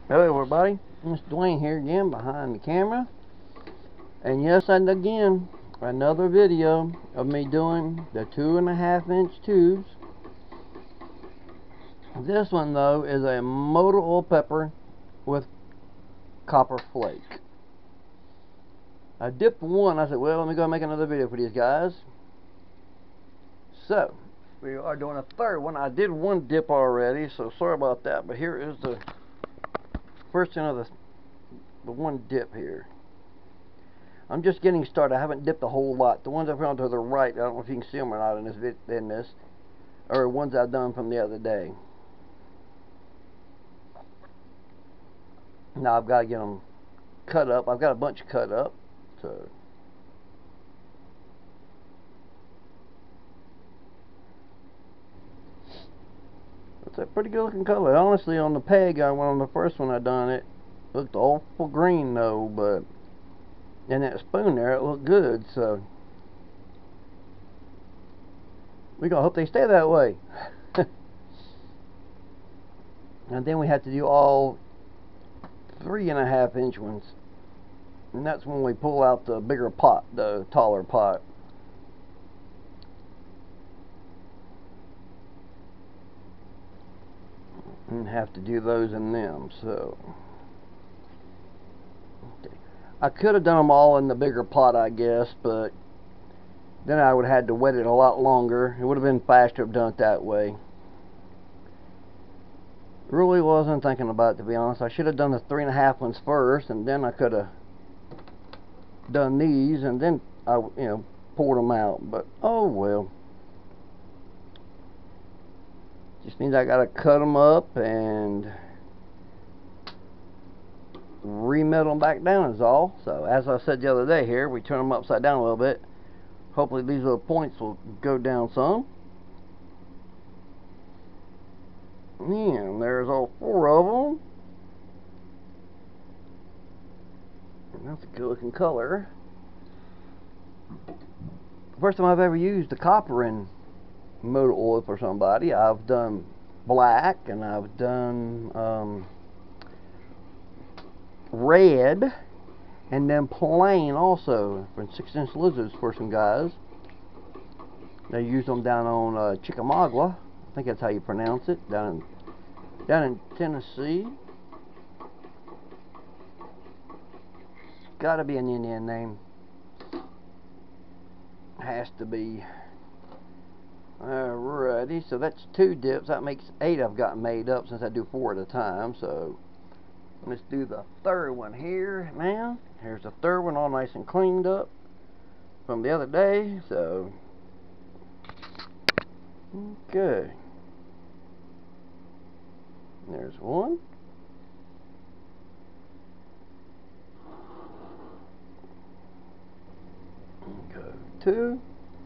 Hello everybody, it's Dwayne here again behind the camera. And yes, and again, another video of me doing the 2.5-inch tubes. This one though is a motor oil pepper with copper flake. I dipped one, I said, well, let me go make another video for these guys. So, we are doing a third one. I did one dip already, so sorry about that, but here is the first of the one dip here. I'm just getting started. I haven't dipped a whole lot. The ones I found to the right, I don't know if you can see them or not in this, are ones I've done from the other day. Now I've got to get them cut up. I've got a bunch cut up, so it's a pretty good looking color. Honestly, on the peg, on the first one I done it, looked awful green though, but in that spoon there it looked good, so we gonna hope they stay that way. And then we have to do all 3.5-inch ones, and that's when we pull out the bigger pot, the taller pot. And have to do those in them. So okay. I could have done them all in the bigger pot, I guess, but then I would have had to wet it a lot longer. It would have been faster to have done it that way. Really wasn't thinking about it, to be honest. I should have done the 3.5 ones first, and then I could have done these, and then I, poured them out. But oh well. Just means I gotta cut them up and remetal them back down is all. So as I said the other day here, we turn them upside down a little bit. Hopefully these little points will go down some. And there's all 4 of them. And that's a good looking color. First time I've ever used the copper in motor oil for somebody. I've done black, and I've done red, and then plain also for 6-inch lizards for some guys. They used them down on Chickamauga, I think that's how you pronounce it, down in Tennessee. It's got to be an Indian name. Has to be. Alrighty, so that's 2 dips. That makes 8 I've got made up since I do 4 at a time. So let's do the third one here now. Here's the third one, all nice and cleaned up from the other day. So okay, there's one. Go 2.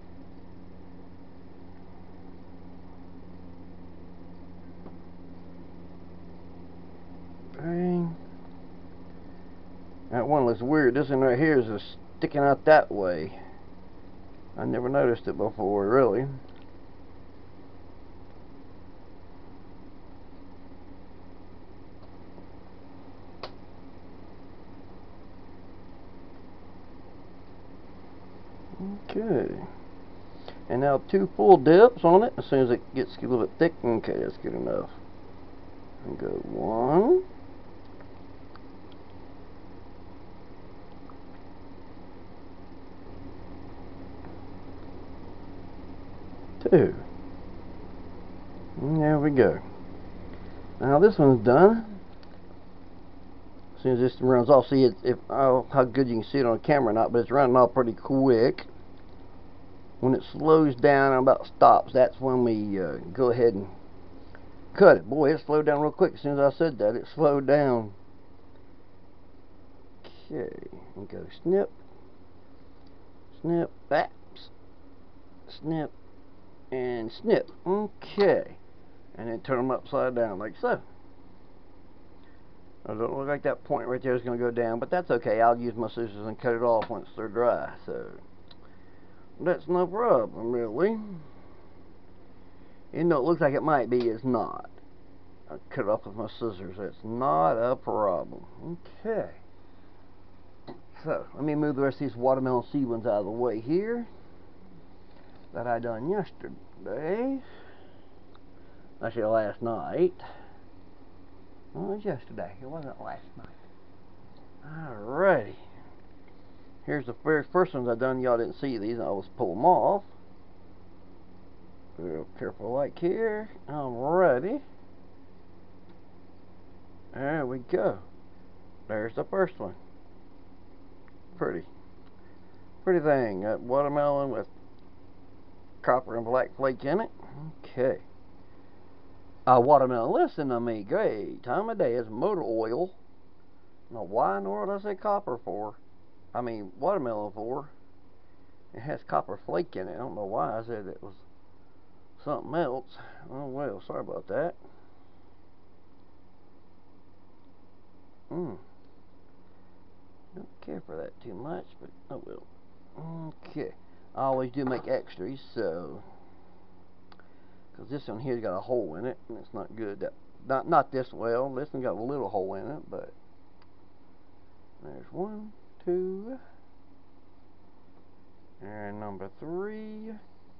That one looks weird. This one right here is just sticking out that way. I never noticed it before, really. Okay. And now 2 full dips on it as soon as it gets a little bit thick. Okay, that's good enough. And go 1. 2. And there we go. Now this one's done. As soon as this runs off, see how good you can see it on camera or not, but it's running off pretty quick. When it slows down and about stops, that's when we go ahead and cut it. Boy, it slowed down real quick as soon as I said that. It slowed down. Okay, and go snip, snip, baps, snip, and snip. Okay, and then turn them upside down like so. I don't look like that point right there is going to go down, but that's okay. I'll use my scissors and cut it off once they're dry. So that's no problem, really. Even though it looks like it might be, it's not. I'll cut it off with my scissors. That's not a problem. Okay. So, let me move the rest of these watermelon seed ones out of the way here. That I done yesterday. Actually, last night. Well, it was yesterday. It wasn't last night. Alrighty. Here's the very first ones I done. Y'all didn't see these. I was pull them off. Real careful like here. Alrighty. There we go. There's the first one. Pretty thing. Got watermelon with copper and black flake in it. Okay. Watermelon. Listen to me. Great time of day. It's motor oil. Now, why in the world I say copper for? I mean, watermelon for. It has copper flake in it. I don't know why I said it was something else. Oh well, sorry about that. Don't care for that too much, but oh well. Okay. I always do make extras, so because this one here's got a hole in it, and it's not good. Not this well. This one got a little hole in it, but there's 1, 2, and number 3,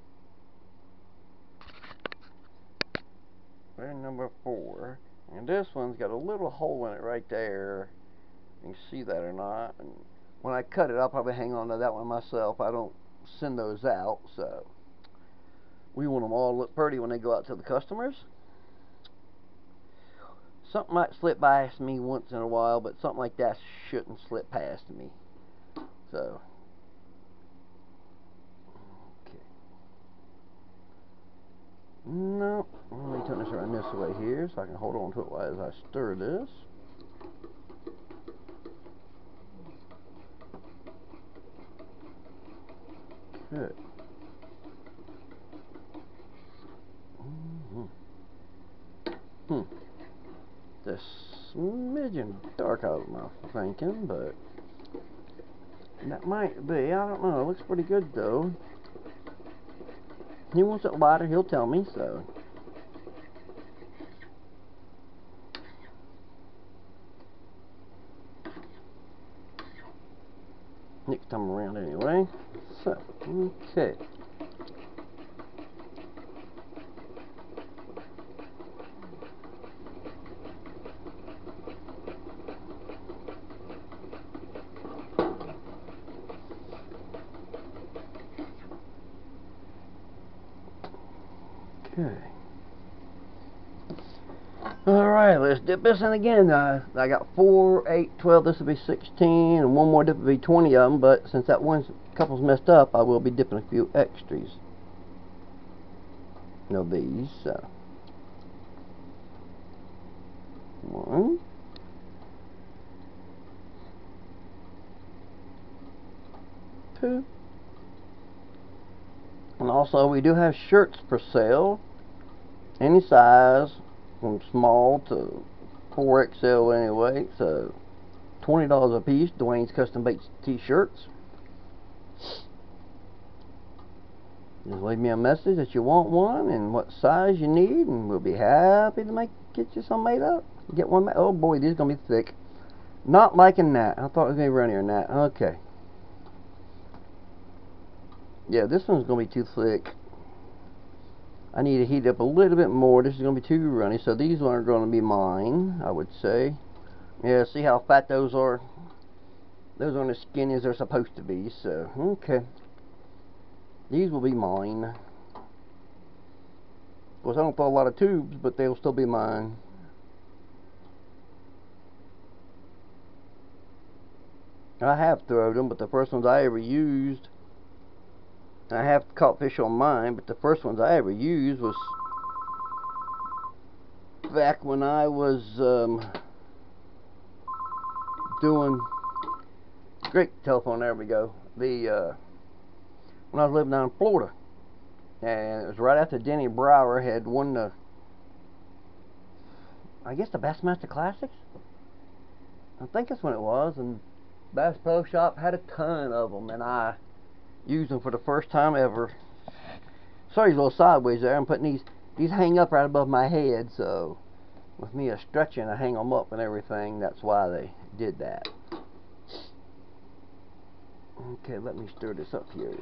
and number 4, and this one's got a little hole in it right there. You can see that or not. And when I cut it, I'll probably hang on to that one myself. I don't send those out, so we want them all to look pretty when they go out to the customers. Something might slip past me once in a while, but something like that shouldn't slip past me. So, okay. No, let me turn this around this way here so I can hold on to it as I stir this. Good. This smidgen dark out of my thinking, but that might be. I don't know. It looks pretty good though. He wants it lighter. He'll tell me so. Next time around, anyway. So, okay. Okay. Alright, let's dip this in again. I got 4, 8, 12, this will be 16, and one more dip will be 20 of them, but since that one couple's messed up, I will be dipping a few extras. No, these, so. 1. 2. And also, we do have shirts for sale. Any size, from small to 4XL anyway. So, $20 a piece. Dwayne's Custom Baits t-shirts. Just leave me a message that you want one and what size you need, and we'll be happy to get you some made up. Get one made. Oh boy, these are gonna be thick. Not liking that. I thought it was gonna be runnier than that. Okay. Yeah, this one's gonna be too thick. I need to heat up a little bit more. This is gonna be too runny, so these aren't gonna be mine, I would say. Yeah, see how fat those are? Those aren't as skinny as they're supposed to be, so okay. These will be mine. Of course, I don't throw a lot of tubes, but they'll still be mine. I have thrown them, but the first ones I ever used, I have caught fish on mine, but the first ones I ever used was back when I was doing great telephone. There we go. When I was living down in Florida, and it was right after Denny Brower had won the, I guess, the Bassmaster Classics. I think that's when it was, and Bass Pro Shop had a ton of them, and I used them for the first time ever. Sorry, he's a little sideways there. I'm putting these hang up right above my head, so with me a stretching to hang them up and everything. That's why they did that. Okay, let me stir this up here.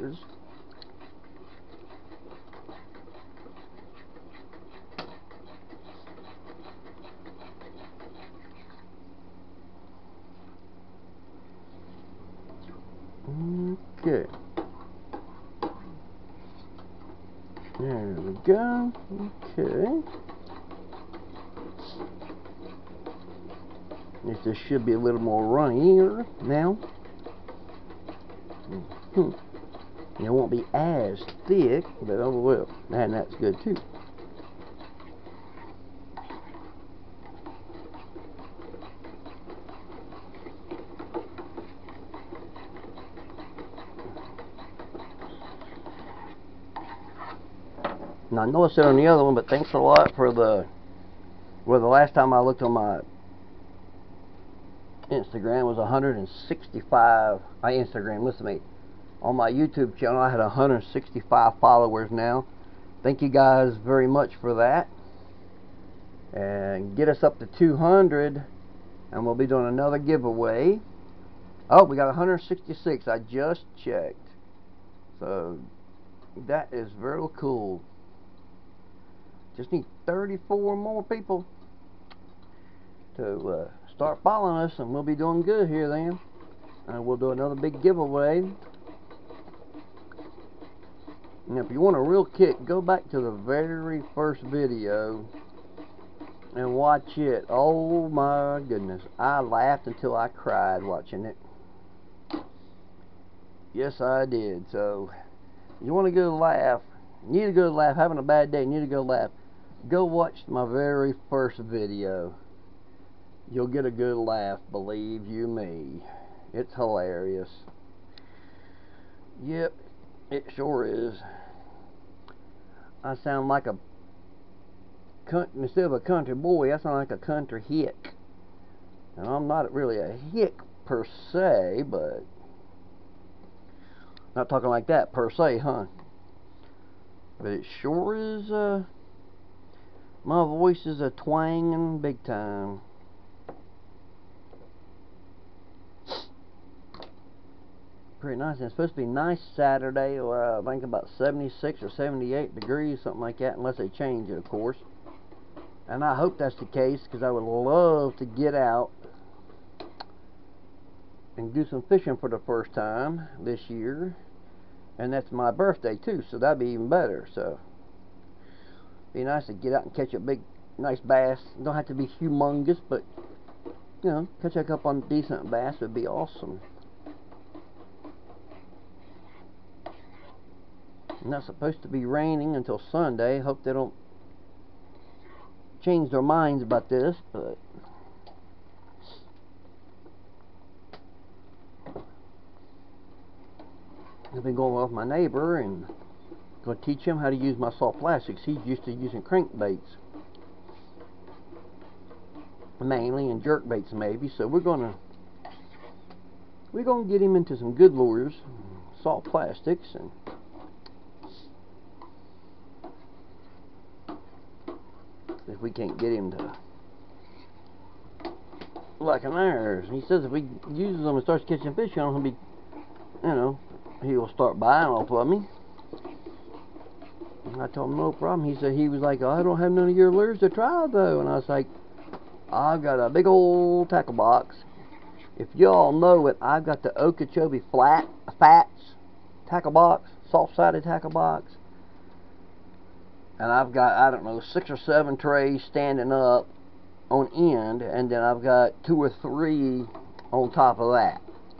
Okay. There we go. Okay. This should be a little more runnier now. It won't be as thick, but oh well. And that's good too. Now, I know I said on the other one, but thanks a lot for the, well, the last time I looked on my Instagram was 165. My Instagram, listen to me. On my YouTube channel, I had 165 followers now. Thank you guys very much for that. And get us up to 200, and we'll be doing another giveaway. Oh, we got 166. I just checked. So, that is very cool. Just need 34 more people to start following us, and we'll be doing good here then. And we'll do another big giveaway. And if you want a real kick, go back to the very first video and watch it. Oh my goodness, I laughed until I cried watching it. Yes, I did. So, you want a good laugh, need a good laugh, having a bad day, need a good laugh, go watch my very first video. You'll get a good laugh, believe you me. It's hilarious. Yep, it sure is. I sound like a, instead of a country boy, I sound like a country hick. And I'm not really a hick per se, but not talking like that per se, huh? But it sure is, my voice is a twanging big time. Pretty nice. And it's supposed to be nice Saturday, or I think about 76 or 78 degrees, something like that, unless they change it, of course. And I hope that's the case, because I would love to get out and do some fishing for the first time this year. And that's my birthday too, so that'd be even better. So be nice to get out and catch a big, nice bass. Don't have to be humongous, but you know, catch a couple on decent bass would be awesome. Not supposed to be raining until Sunday. Hope they don't change their minds about this, but I've been going with my neighbor and going to teach him how to use my soft plastics. He's used to using crankbaits mainly, and jerk baits maybe. So we're gonna get him into some good lures, soft plastics, and if we can't get him to like an ours. He says if he uses them and starts catching fish on them, he'll be, you know, he'll start buying off of me. And I told him no problem. He said, he was like, oh, I don't have none of your lures to try though. And I was like, I've got a big old tackle box. If y'all know it, I've got the Okeechobee Fats tackle box, soft-sided tackle box. And I've got, I don't know, 6 or 7 trays standing up on end, and then I've got 2 or 3 on top of that.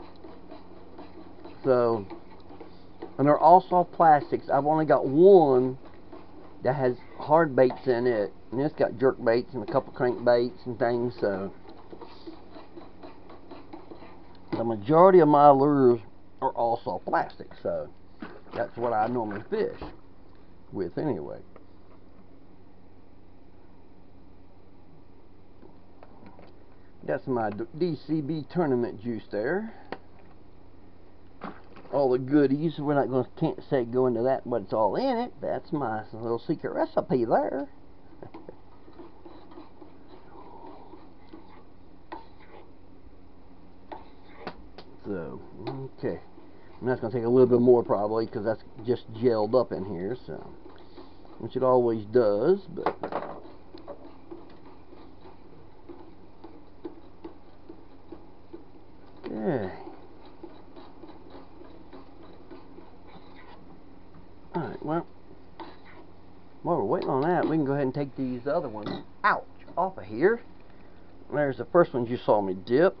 So, and they're all soft plastics. I've only got one that has hard baits in it, and it's got jerk baits and a couple crank baits and things. So the majority of my lures are all soft plastic, so that's what I normally fish with anyway. That's my DCB tournament juice there. All the goodies. We're not going to, can't say go into that, but it's all in it. That's my little secret recipe there. So, okay. And that's going to take a little bit more probably because that's just gelled up in here, so, which it always does, but okay. Alright, well, while we're waiting on that, we can go ahead and take these other ones out off of here. There's the first ones you saw me dip.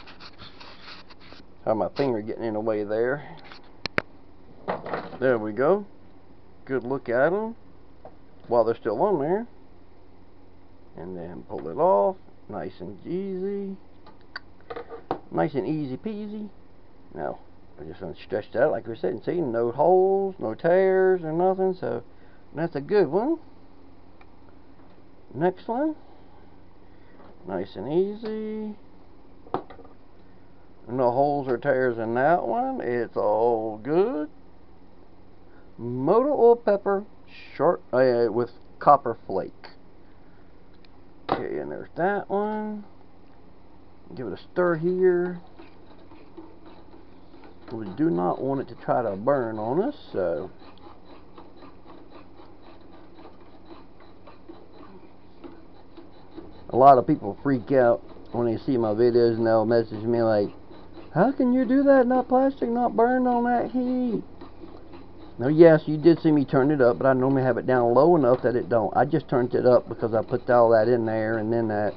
Have my finger getting in the way there. There we go. Good look at them while they're still on there. And then pull it off. Nice and easy. Nice and easy peasy. Now, we're just going to stretch that like we said and see. No holes, no tears or nothing. So, that's a good one. Next one. Nice and easy. No holes or tears in that one. It's all good. Motor oil pepper short with copper flake. Okay, and there's that one. Give it a stir here. We do not want it to try to burn on us, so a lot of people freak out when they see my videos and they'll message me like, how can you do that? Not plastic, not burned on that heat. Now, yes, you did see me turn it up, but I normally have it down low enough that it don't. I just turned it up because I put all that in there, and then that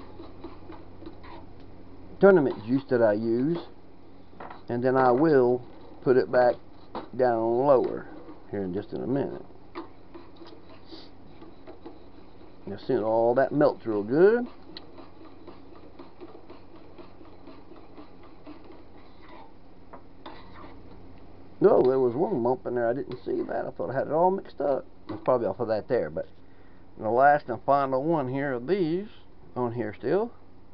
tournament juice that I use, and then I will put it back down lower here in just in a minute. You'll see all that melts real good. No, there was one lump in there. I didn't see that. I thought I had it all mixed up. It's probably off of that there. But the last and final one here of these on here still.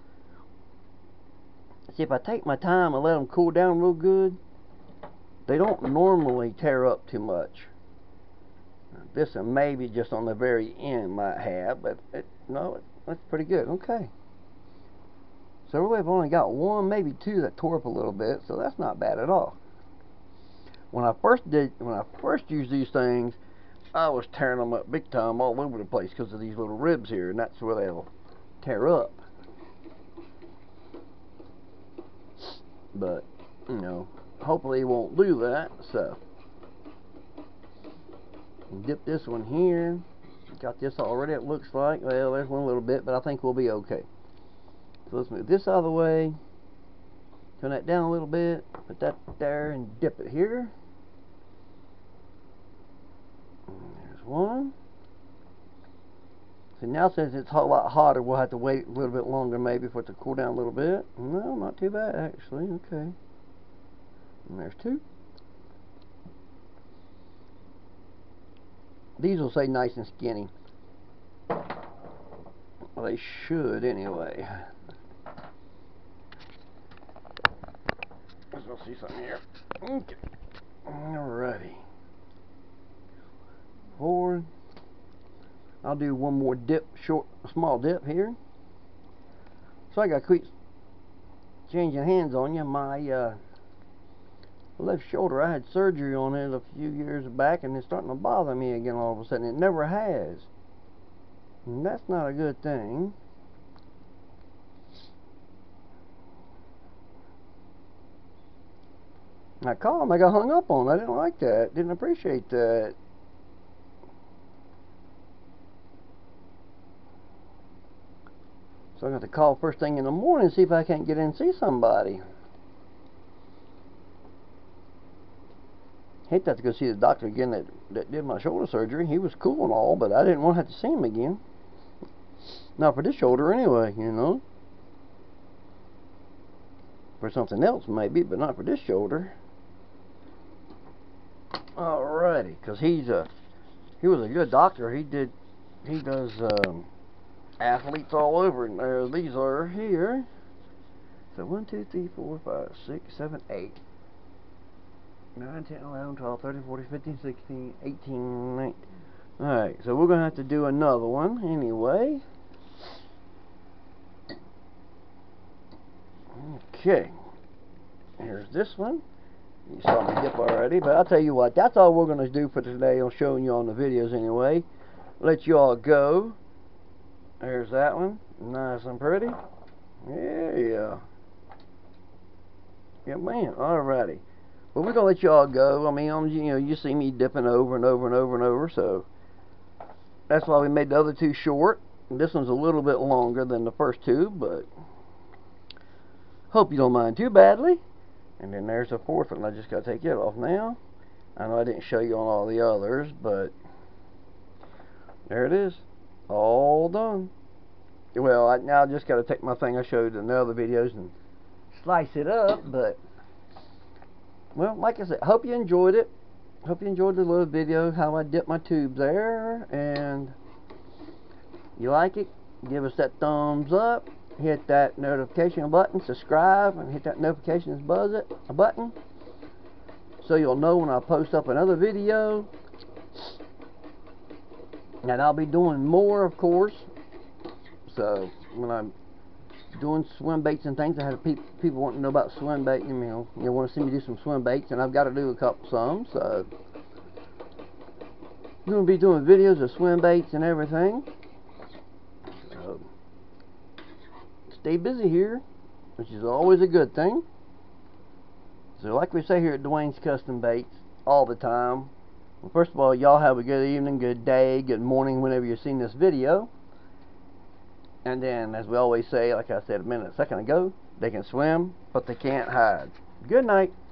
See, if I take my time and let them cool down real good, they don't normally tear up too much. This one maybe just on the very end might have, but that's pretty good. Okay. So really I've only got one, maybe two that tore up a little bit, so that's not bad at all. When I first used these things, I was tearing them up big time all over the place because of these little ribs here, and that's where they'll tear up. But, you know, hopefully it won't do that, so. Dip this one here. Got this already, it looks like. Well, there's one little bit, but I think we'll be okay. So let's move this out of the way. Turn that down a little bit. Put that there and dip it here. And there's one. So now since it's a lot hotter, we'll have to wait a little bit longer maybe for it to cool down a little bit. No, not too bad actually. Okay. And there's two. These will say nice and skinny. Well, they should anyway. Let's go see something here. Okay. Alrighty. Forward. I'll do one more dip, small dip here. So I got to quit changing hands on you. My left shoulder, I had surgery on it a few years back, and it's starting to bother me again all of a sudden. It never has. And that's not a good thing. I called him, I got hung up on. I didn't like that. Didn't appreciate that. So I got to call first thing in the morning and see if I can't get in and see somebody. Hate to have to go see the doctor again that did my shoulder surgery. He was cool and all, but I didn't want to have to see him again. Not for this shoulder anyway, you know. For something else maybe, but not for this shoulder. Alrighty, because he was a good doctor. He does athletes all over, and there these are here. So 1, 2, 3, 4, 5, 6, 7, 8, 9, 10, 11, 12, 13, 14, 15, 16, 18, 19. Alright, so we're going to have to do another one anyway. Okay. Here's this one. You saw me dip already, but I'll tell you what, that's all we're going to do for today. I'm showing you on the videos anyway. Let you all go. There's that one. Nice and pretty. Yeah. Yeah, man. Alrighty. But we're going to let you all go. I mean, you see me dipping over and over and over and over, so that's why we made the other two short. This one's a little bit longer than the first two, but hope you don't mind too badly. And then there's the fourth one. I just got to take it off now. I know I didn't show you on all the others, but there it is. All done. Well, now I just got to take my thing I showed in the other videos and slice it up, but well, like I said, hope you enjoyed it. Hope you enjoyed the little video how I dipped my tubes there, and you like it, give us that thumbs up, hit that notification button, subscribe, and hit that notifications button so you'll know when I post up another video. And I'll be doing more, of course. So when I'm doing swim baits and things, I have people wanting to know about swim bait. You want to see me do some swim baits, and I've got to do a couple some. So I'm going to be doing videos of swim baits and everything. So stay busy here, which is always a good thing. So like we say here at Dwayne's Custom Baits all the time, well, first of all, y'all have a good evening, good day, good morning whenever you're seeing this video. And then, as we always say, like I said a second ago, they can swim, but they can't hide. Good night.